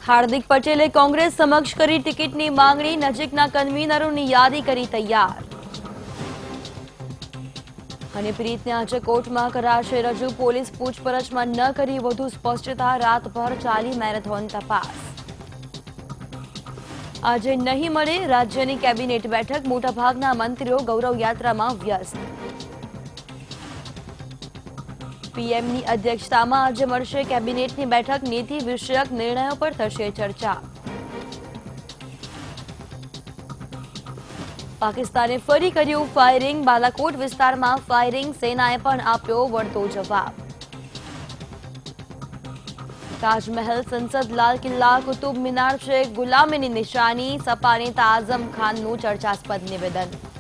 हार्दिक पटेले कांग्रेस समक्ष करी टिकિટની માંગણી, નજીકના કન્વીનરોની યાદી કરી તૈયાર। હનીપ્રીતને આજે કોર્ટમાં કરાશે રજૂ, પોલીસ પૂછપરછમાં ન કરી વધુ સ્પષ્ટતા, રાતભર ચાલી મેરેથોન તપાસ। આજે નહીં મળે રાજ્યની કેબિનેટ બેઠક, મોટાભાગના મંત્રીઓ ગૌરવ યાત્રામાં વ્યસ્ત। પીએમની અધ્યક્ષતામાં આજે મળશે કેબિનેટની બેઠક, નીતિ વિષયક નિર્ણયો પર થશે ચર્ચા। પાકિસ્તાને ફરી કર્યું ફાયરિંગ, બાલાકોટ વિસ્તારમાં ફાયરિંગ, સેનાએ પણ આપ્યો વળતો જવાબ। તાજમહેલ, સંસદ, લાલ કિલ્લા, કુતુબ મિનાર છે ગુલામીની નિશાની, સપા નેતા આઝમ ખાનનું ચર્ચાસ્પદ નિવેદન।